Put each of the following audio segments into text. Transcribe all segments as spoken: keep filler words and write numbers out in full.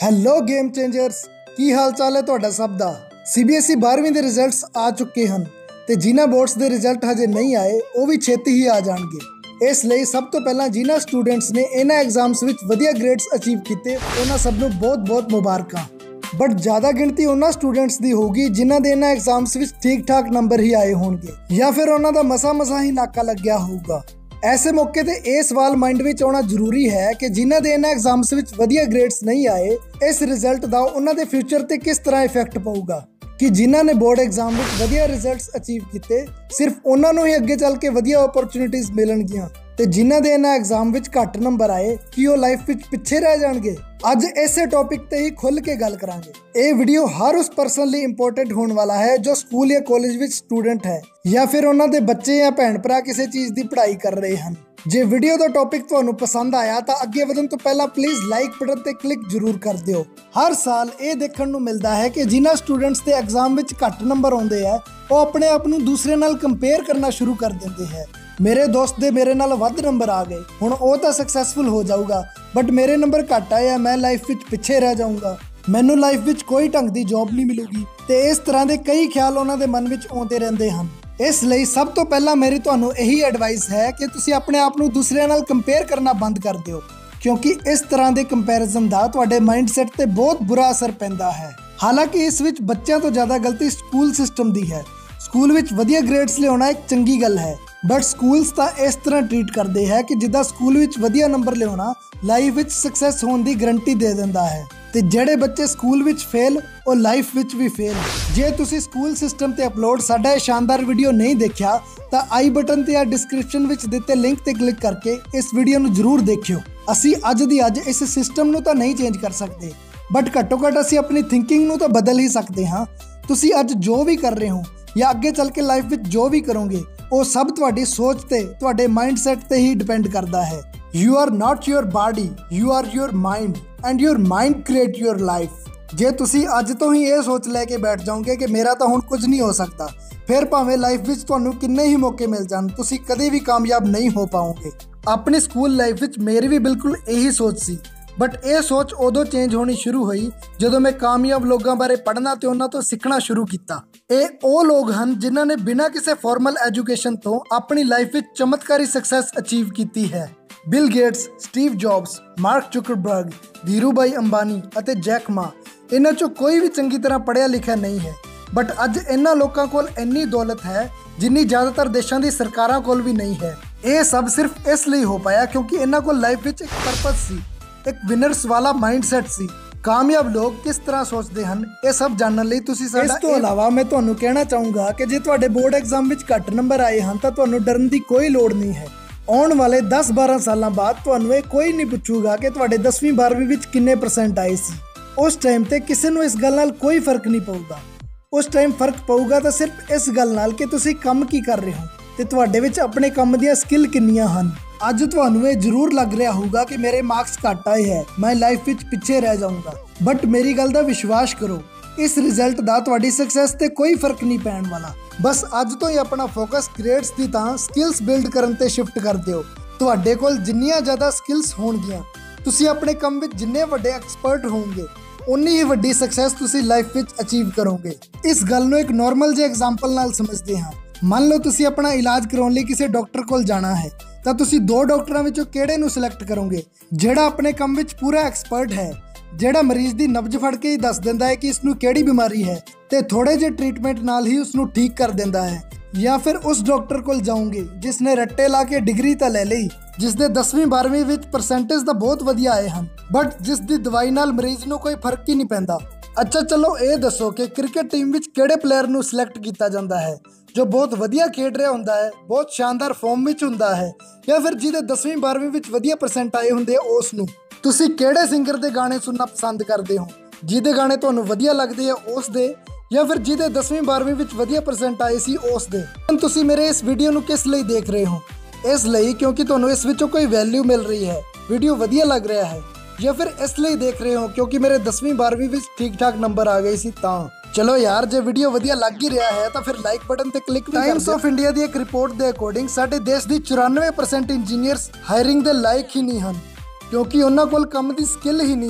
Hello game ਚੇਂਜਰਸ, ਕੀ ਹਾਲ ਚਾਲ ਹੈ ਤੁਹਾਡਾ ਸਭ ਦਾ। ਸੀਬੀਐਸਈ ਬਾਰ੍ਹਵੀਂ ਦੇ ਰਿਜ਼ਲਟਸ ਆ ਚੁੱਕੇ ਹਨ ਤੇ ਜਿਨ੍ਹਾਂ ਬੋਰਡਸ ਦੇ ਰਿਜ਼ਲਟ ਹਜੇ ਨਹੀਂ ਆਏ ਉਹ ਵੀ ਛੇਤੀ ਹੀ ਆ ਜਾਣਗੇ। ਇਸ ਲਈ ਸਭ ਤੋਂ ਪਹਿਲਾਂ ਜਿਨ੍ਹਾਂ ਸਟੂਡੈਂਟਸ ਨੇ ਇਹਨਾਂ ਐਗਜ਼ਾਮਸ ਵਿੱਚ ਵਧੀਆ ਗ੍ਰੇਡਸ ਅਚੀਵ ਕੀਤੇ ਉਹਨਾਂ ਸਭ ਨੂੰ ਬਹੁਤ-ਬਹੁਤ ਮੁਬਾਰਕਾਂ। ਬਟ ਜ਼ਿਆਦਾ ਗਿਣਤੀ ਉਹਨਾਂ ਸਟੂਡੈਂਟਸ ਦੀ ਹੋਊਗੀ ਜਿਨ੍ਹਾਂ ਦੇ ਇਹਨਾਂ ਐਗਜ਼ਾਮਸ ਵਿੱਚ ਠੀਕ ਠਾਕ ਨੰਬਰ ਹੀ ਆਏ ਹੋਣਗੇ ਜਾਂ ਫਿਰ ਉਹਨਾਂ ਦਾ ਮਸਾ ਮਸਾ ਹੀ ਨਾਕਾ ਲੱਗਿਆ ਹੋਊਗਾ। ऐसे मौके ते ये सवाल माइंड में आना जरूरी है कि जिन्हां दे इन्हां एग्जाम्स विच वधिया ग्रेड्स नहीं आए इस रिजल्ट दा उन्हां दे फ्यूचर ते किस तरह इफेक्ट पऊगा कि जिन्हां ने बोर्ड एग्जाम विच वधिया रिजल्ट्स अचीव कीते सिर्फ उन्हां नूं ही अगे चल के वधिया अपॉर्चुनिटीज़ मिलणगियां ते जिन्हां दे इन्हां एग्जाम विच घट नंबर आए कि वो लाइफ विच पिछे रह जाणगे। अज इसे टॉपिक ते ही खुल के गल करांगे। ये वीडियो हर उस पर्सन लिए इंपॉर्टेंट होने वाला है जो स्कूल या कॉलेज विच स्टूडेंट है या फिर उन्हां दे बच्चे या भैन भरा किसी चीज़ की पढ़ाई कर रहे हैं। जे वीडियो का टॉपिक तुहानू पसंद आया तो अगे वधन तो पहला प्लीज़ लाइक बटन ते क्लिक जरूर कर दिओ। हर साल ये देखने नू मिलता है कि जिन्हां स्टूडेंट्स के एग्जाम विच घट नंबर आउंदे है वो अपने आप नू दूसरे नाल कंपेयर करना शुरू कर देंदे है। मेरे दोस्त दे मेरे नाल वध नंबर आ गए, हुण वो तो सक्सैसफुल हो जाऊगा बट मेरे नंबर घट आए आ, मैं लाइफ विच पिछे रह जाऊँगा, मैनू लाइफ विच कोई ढंग की जॉब नहीं मिलूगी। तो इस तरह के कई ख्याल उन्हां दे मन विच आउंदे रहिंदे हन। इसलिए सब तो पहला मेरी तुहानू यही एडवाइस है कि तुसी अपने आप नू दूसरे नाल कंपेयर करना बंद कर दिओ क्योंकि इस तरह के कंपैरिजन दा तुहाडे माइंडसैट ते बहुत बुरा असर पैंदा है। हालांकि इस विच बच्चों तो ज़्यादा गलती स्कूल सिस्टम की है। स्कूल विच वधिया ग्रेड्स लियाउणा एक चंगी गल है बट स्कूल्स तो इस तरह ट्रीट करते हैं कि जिद्दां स्कूल विच वधिया नंबर लियाउणा लाइफ विच सक्सैस होने की गारंटी दे दिंदा है ते जेड़े बच्चे स्कूल विच फेल वो लाइफ विच भी फेल। जे तुसी स्कूल सिस्टम ते अपलोड साडा ये शानदार वीडियो नहीं देखा तो आई बटन ते या डिस्क्रिप्शन विच दिते लिंक ते क्लिक करके इस वीडियो नू जरूर देखियो। असी अज दी अज इस सिस्टम नू तो नहीं चेंज कर सकते बट घट्टो घट्ट असी अपनी थिंकिंग नू तो बदल ही सकते हाँ। तुसी अज जो भी कर रहे हो या अगे चल के लाइफ विच जो भी करोगे वो सब तुहाडी सोच ते तुहाडे माइंडसैट ते ही डिपेंड करता है। You are not your body, you are your mind and your mind create your life. जे तुसी अज तो ही ये सोच लैके बैठ जाओगे कि मेरा तो हुण कुछ नहीं हो सकता फिर भावें लाइफ विच तुहानू किन्ने ही मौके मिल जाण तुसी कदे भी कामयाब नहीं हो पाओगे। अपनी स्कूल लाइफ विच मेरी भी बिल्कुल यही सोच सी बट ये सोच उदों चेंज होनी शुरू हुई जदों मैं कामयाब लोगों बारे पढ़ना ते उन्हां तो सीखना शुरू किया। ये वो लोग हैं जिन्हां ने बिना किसी फॉर्मल एजुकेशन तो अपनी लाइफ में चमत्कारी सक्सैस अचीव की है। Bill Gates, Steve Jobs, Mark Zuckerberg, Dhirubhai Ambani और जैक मा इन्हां चों कोई भी चंगी तरह पढ़िया लिखा नहीं है बट अज इन्हां लोगों कोल इन्नी दौलत है जिन्नी ज़्यादातर देशों की सरकारां कोल भी नहीं है। ये सब सिर्फ इसलिए हो पाया क्योंकि इन्हां कोल लाइफ में एक पर्पस सी, एक विनर्स वाला माइंडसैट सी। कामयाब लोग किस तरह सोचते हैं ये सब जानने लई तुसी साडा इस तो अलावा मैं तुहानू कहना चाहूँगा कि जे तुहाडे बोर्ड एग्जाम विच घट नंबर आए हैं तो तुहानू डरन की कोई लोड़ नहीं है। आने वाले दस बारह सालों बाद तुहानू ये कोई नहीं पूछूगा कि तुहाडे दसवीं बारहवीं विच किन्ने परसेंट आए सी। उस टाइम ते किसी नू इस गल नाल कोई फर्क नहीं पऊगा। उस टाइम फर्क पऊगा तो सिर्फ इस गल नाल कि तुसी काम की कर रहे हो ते तुहाडे विच अपने काम दी स्किल किन्नियां हन। अज तुहानू ये जरूर लग रहा होगा कि मेरे मार्क्स घट आए हैं, मैं लाइफ विच पिछे रह जाऊंगा बट मेरी गल दा विश्वास करो इस रिजल्ट दा तुहाडी सक्सैस ते कोई फर्क नहीं पैण वाला। बस अज तो ही अपना फोकस ग्रेड्स दी तां स्किल्स बिल्ड करन ते शिफ्ट कर दिओ। तुहाडे कोल जिन्नियां ज़्यादा स्किल्स होणगियां तुसी अपने काम विच जिन्ने वड्डे एक्सपर्ट होवोगे उन्नी ही वड्डी सक्सैस तुसी लाइफ विच अचीव करोगे। इस गल नूं एक नॉर्मल जे एग्जाम्पल नाल समझदे हां। मान लो तुसी अपना इलाज कराउण लई किसी डॉक्टर कोल जाना है तो तुसी दो डॉक्टरां विचों किहड़े नूं सिलेक्ट करोगे? जिहड़ा अपने काम विच पूरा एक्सपर्ट है, जिहड़ा मरीज दी नब्ज फड़ के ही दस दिंदा है कि इसनूं किहड़ी बीमारी है ते थोड़े जे ट्रीटमेंट नाल ही उसनूं ठीक कर दिंदा है, या फिर उस डॉक्टर कोल जाओगे जिसने रट्टे ला के डिग्री तो ले ली, जिसदे दसवीं बारहवीं विच परसेंटेज तो बहुत वधिया आए हैं बट जिस दी दवाई नाल मरीज नूं कोई फर्क ही नहीं पैंदा। अच्छा चलो ये दसो कि क्रिकेट टीम विच किहड़े प्लेयर नूं सिलेक्ट किया जाता है जो बहुत वधिया खेड रहा होंदा है, बहुत शानदार फॉर्म विच हुंदा है, या फिर जिहदे दसवीं बारहवीं विच वधिया परसेंट आए हुंदे उस नूं। तुसी किहड़े सिंगर दे गाने सुनना पसंद करते हो? जिहदे गाने तुहानू वधिया लगदे है उस दे, या फिर जिहदे दसवीं बारहवीं विच वधिया परसेंट आए सी उस दे। तुसी मेरे इस वीडियो नूं किस लई देख रहे हो? इसलिए क्योंकि तुहानू इस विचों कोई वैल्यू मिल रही है, वीडियो वधिया लग रहा है, या फिर इसलिए देख रहे हो क्योंकि मेरे दसवीं बारहवीं विच ठीक ठाक नंबर आ गए सी तां? चलो यार जे वीडियो वधिया लग ही रहा है तो फिर लाइक बटन ते क्लिक भी कर। टाइम्स ऑफ इंडिया की एक रिपोर्ट के अकॉर्डिंग साडे देश की चौरानवे परसेंट इंजीनियर्स हायरिंग के लायक ही नहीं हैं क्योंकि उन्हां कोल काम की स्किल ही नहीं है।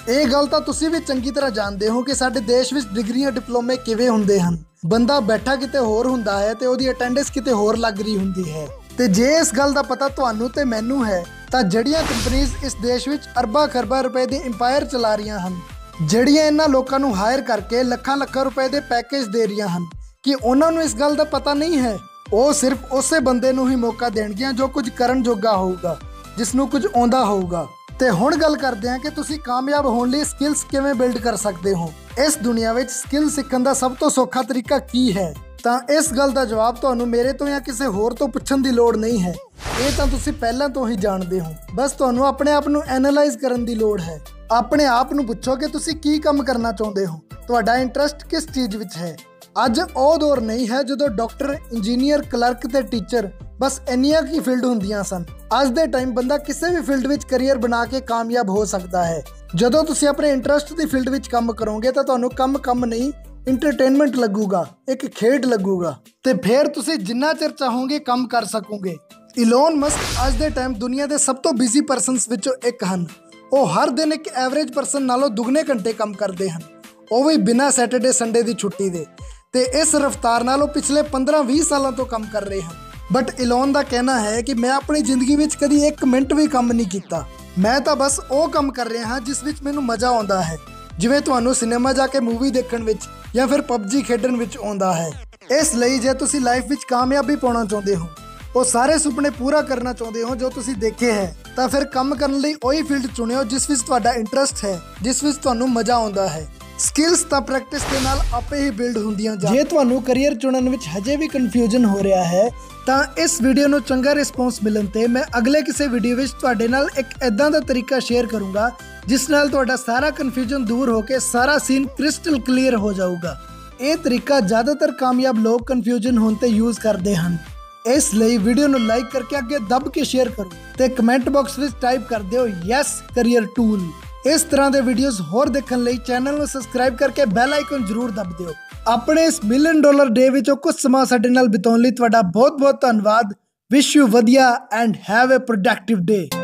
ਇਹ ਗੱਲ ਤਾਂ ਤੁਸੀਂ ਵੀ ਚੰਗੀ ਤਰ੍ਹਾਂ ਜਾਣਦੇ ਹੋ ਕਿ ਸਾਡੇ ਦੇਸ਼ ਵਿੱਚ ਡਿਗਰੀਆਂ ਡਿਪਲੋਮੇ ਕਿਵੇਂ ਹੁੰਦੇ ਹਨ। ਬੰਦਾ ਬੈਠਾ ਕਿਤੇ ਹੋਰ ਹੁੰਦਾ ਹੈ ਤੇ ਉਹਦੀ ਅਟੈਂਡੈਂਸ ਕਿਤੇ ਹੋਰ ਲੱਗ ਰਹੀ ਹੁੰਦੀ ਹੈ। ਤੇ ਜੇ ਇਸ ਗੱਲ ਦਾ ਪਤਾ ਤੁਹਾਨੂੰ ਤੇ ਮੈਨੂੰ ਹੈ ਤਾਂ ਜਿਹੜੀਆਂ ਕੰਪਨੀਆਂ ਇਸ ਦੇਸ਼ ਵਿੱਚ ਅਰਬਾਂ ਖਰਬਾਂ ਰੁਪਏ ਦੇ ਇੰਪਾਇਰ ਚਲਾ ਰਹੀਆਂ ਹਨ, ਜਿਹੜੀਆਂ ਇਹਨਾਂ ਲੋਕਾਂ ਨੂੰ ਹਾਇਰ ਕਰਕੇ ਲੱਖਾਂ ਲੱਖਾਂ ਰੁਪਏ ਦੇ ਪੈਕੇਜ ਦੇ ਰਹੀਆਂ ਹਨ, ਕਿ ਉਹਨਾਂ ਨੂੰ ਇਸ ਗੱਲ ਦਾ ਪਤਾ ਨਹੀਂ ਹੈ। ਉਹ ਸਿਰਫ ਉਸੇ ਬੰਦੇ ਨੂੰ ਹੀ ਮੌਕਾ ਦੇਣਗੀਆਂ ਜੋ ਕੁਝ ਕਰਨ ਜੋਗਾ ਹੋਊਗਾ, ਜਿਸ ਨੂੰ ਕੁਝ ਆਉਂਦਾ ਹੋਊਗਾ। ਤੇ ਹੁਣ ਗੱਲ ਕਰਦੇ ਹਾਂ ਕਿ ਤੁਸੀਂ ਕਾਮਯਾਬ ਹੋਣ ਲਈ ਸਕਿੱਲਸ ਕਿਵੇਂ ਬਿਲਡ ਕਰ ਸਕਦੇ ਹੋ। ਇਸ ਦੁਨੀਆ ਵਿੱਚ ਸਕਿੱਲ ਸਿੱਖਣ ਦਾ ਸਭ ਤੋਂ ਸੌਖਾ ਤਰੀਕਾ ਕੀ ਹੈ? ਤਾਂ ਇਸ ਗੱਲ ਦਾ ਜਵਾਬ ਤੁਹਾਨੂੰ ਮੇਰੇ ਤੋਂ ਜਾਂ ਕਿਸੇ ਹੋਰ ਤੋਂ ਪੁੱਛਣ ਦੀ ਲੋੜ ਨਹੀਂ ਹੈ। ਇਹ ਤਾਂ ਤੁਸੀਂ ਪਹਿਲਾਂ ਤੋਂ ਹੀ ਜਾਣਦੇ ਹੋ। ਬਸ ਤੁਹਾਨੂੰ ਆਪਣੇ ਆਪ ਨੂੰ ਐਨਾਲਾਈਜ਼ ਕਰਨ ਦੀ ਲੋੜ ਹੈ। ਆਪਣੇ ਆਪ ਨੂੰ ਪੁੱਛੋ ਕਿ ਤੁਸੀਂ ਕੀ ਕੰਮ ਕਰਨਾ ਚਾਹੁੰਦੇ ਹੋ, ਤੁਹਾਡਾ ਇੰਟਰਸਟ ਕਿਸ ਚੀਜ਼ ਵਿੱਚ ਹੈ। ਅੱਜ ਉਹ ਦੌਰ ਨਹੀਂ ਹੈ ਜਦੋਂ ਡਾਕਟਰ, ਇੰਜੀਨੀਅਰ, ਕਲਰਕ ਤੇ ਟੀਚਰ ਬਸ ਇੰਨੀਆਂ ਕੀ ਫੀਲਡ ਹੁੰਦੀਆਂ ਸਨ। ਅੱਜ ਦੇ ਟਾਈਮ ਬੰਦਾ ਕਿਸੇ ਵੀ ਫੀਲਡ ਵਿੱਚ ਕੈਰੀਅਰ ਬਣਾ ਕੇ ਕਾਮਯਾਬ ਹੋ ਸਕਦਾ ਹੈ। ਜਦੋਂ ਤੁਸੀਂ ਆਪਣੇ ਇੰਟਰਸਟ ਦੀ ਫੀਲਡ ਵਿੱਚ ਕੰਮ ਕਰੋਗੇ ਤਾਂ ਤੁਹਾਨੂੰ ਕੰਮ ਕੰਮ ਨਹੀਂ, ਇੰਟਰਟੇਨਮੈਂਟ ਲੱਗੂਗਾ, ਇੱਕ ਖੇਡ ਲੱਗੂਗਾ, ਤੇ ਫਿਰ ਤੁਸੀਂ ਜਿੰਨਾ ਚਿਰ ਚਾਹੋਗੇ ਕੰਮ ਕਰ ਸਕੋਗੇ। ਇਲੋਨ ਮਸਕ ਅੱਜ ਦੇ ਟਾਈਮ ਦੁਨੀਆ ਦੇ ਸਭ ਤੋਂ ਬਿਜ਼ੀ ਪਰਸਨਸ ਵਿੱਚੋਂ ਇੱਕ ਹਨ। ਉਹ ਹਰ ਦਿਨ ਇੱਕ ਐਵਰੇਜ ਪਰਸਨ ਨਾਲੋਂ ਦੁੱਗਣੇ ਘੰਟੇ ਕੰਮ ਕਰਦੇ ਹਨ, ਉਹ ਵੀ ਬਿਨਾਂ ਸੈਟਰਡੇ ਸੰਡੇ ਦੀ ਛੁੱਟੀ ਦੇ। ਤੇ ਇਸ ਰਫ਼ਤਾਰ ਨਾਲ ਉਹ ਪਿਛਲੇ ਪੰਦਰਾਂ ਵੀਹ ਸਾਲਾਂ ਤੋਂ ਕੰਮ ਕਰ ਰਹੇ ਹਨ। ਬਟ ਇਲੋਨ ਦਾ ਕਹਿਣਾ ਹੈ ਕਿ ਮੈਂ ਆਪਣੀ ਜ਼ਿੰਦਗੀ ਵਿੱਚ ਕਦੀ ਇੱਕ ਮਿੰਟ ਵੀ ਕੰਮ ਨਹੀਂ ਕੀਤਾ। ਮੈਂ ਤਾਂ ਬਸ ਉਹ ਕੰਮ ਕਰ ਰਿਹਾ ਹਾਂ ਜਿਸ ਵਿੱਚ ਮੈਨੂੰ ਮਜ਼ਾ ਆਉਂਦਾ ਹੈ, ਜਿਵੇਂ ਤੁਹਾਨੂੰ ਸਿਨੇਮਾ ਜਾ ਕੇ ਮੂਵੀ ਦੇਖਣ ਵਿੱਚ ਜਾਂ ਫਿਰ ਪਬਜੀ ਖੇਡਣ ਵਿੱਚ ਆਉਂਦਾ ਹੈ। ਇਸ ਲਈ ਜੇ ਤੁਸੀਂ ਲਾਈਫ ਵਿੱਚ ਕਾਮਯਾਬੀ ਪਾਉਣਾ ਚਾਹੁੰਦੇ ਹੋ, ਉਹ ਸਾਰੇ ਸੁਪਨੇ ਪੂਰਾ ਕਰਨਾ ਚਾਹੁੰਦੇ ਹੋ ਜੋ ਤੁਸੀਂ ਦੇਖੇ ਹੈ, ਤਾਂ ਫਿਰ ਕੰਮ ਕਰਨ ਲਈ ਉਹੀ ਫੀਲਡ ਚੁਣਿਓ ਜਿਸ ਵਿੱਚ ਤੁਹਾਡਾ ਇੰਟਰਸਟ ਹੈ, ਜਿਸ ਵਿੱਚ ਤੁਹਾਨੂੰ ਮਜ਼ਾ ਆਉਂਦਾ ਹੈ। ਸਕਿੱਲਸ ਤਾਂ ਪ੍ਰੈਕਟਿਸ ਦੇ ਨਾਲ ਆਪੇ ਹੀ ਬਿਲਡ ਹੁੰਦੀਆਂ ਜਾਂਦੀਆਂ। ਜੇ ਤੁਹਾਨੂੰ ਕੈਰੀਅਰ ਚੁਣਨ ਵਿੱਚ ਹਜੇ ਵੀ ਕਨਫਿਊਜ਼ਨ ਹੋ ਰਿਹਾ ਹੈ ਤਾਂ ਇਸ ਵੀਡੀਓ ਨੂੰ ਚੰਗਾ ਰਿਸਪੌਂਸ ਮਿਲਣ ਤੇ ਮੈਂ ਅਗਲੇ ਕਿਸੇ ਵੀਡੀਓ ਵਿੱਚ ਤੁਹਾਡੇ ਨਾਲ ਇੱਕ ਐਦਾਂ ਦਾ ਤਰੀਕਾ ਸ਼ੇਅਰ ਕਰੂੰਗਾ ਜਿਸ ਨਾਲ ਤੁਹਾਡਾ ਸਾਰਾ ਕਨਫਿਊਜ਼ਨ ਦੂਰ ਹੋ ਕੇ ਸਾਰਾ ਸੀਨ ਕ੍ਰਿਸਟਲ ਕਲੀਅਰ ਹੋ ਜਾਊਗਾ। ਇਹ ਤਰੀਕਾ ਜ਼ਿਆਦਾਤਰ ਕਾਮਯਾਬ ਲੋਕ ਕਨਫਿਊਜ਼ਨ ਹੋਣ ਤੇ ਯੂਜ਼ ਕਰਦੇ ਹਨ। ਇਸ ਲਈ ਵੀਡੀਓ ਨੂੰ ਲਾਈਕ ਕਰਕੇ ਅੱਗੇ ਦੱਬ ਕੇ ਸ਼ੇਅਰ ਕਰੋ ਤੇ ਕਮੈਂਟ ਬਾਕਸ ਵਿੱਚ ਟਾਈਪ ਕਰ ਦਿਓ ਯੈਸ ਕੈਰੀਅਰ ਟੂਲ। ਇਸ ਤਰ੍ਹਾਂ ਦੇ ਵੀਡੀਓਜ਼ ਹੋਰ ਦੇਖਣ ਲਈ ਚੈਨਲ ਨੂੰ ਸਬਸਕ੍ਰਾਈਬ ਕਰਕੇ ਬੈਲ ਆਈਕਨ ਜ਼ਰੂਰ ਦਬ ਦਿਓ। ਆਪਣੇ ਇਸ ਮਿਲੀਅਨ ਡਾਲਰ ਡੇ ਵਿੱਚੋਂ ਕੁਝ ਸਮਾਂ ਸਾਡੇ ਨਾਲ ਬਿਤਾਉਣ ਲਈ ਤੁਹਾਡਾ ਬਹੁਤ ਬਹੁਤ ਧੰਨਵਾਦ। ਵਿਸ਼ ਯੂ ਵਧੀਆ and have a productive day.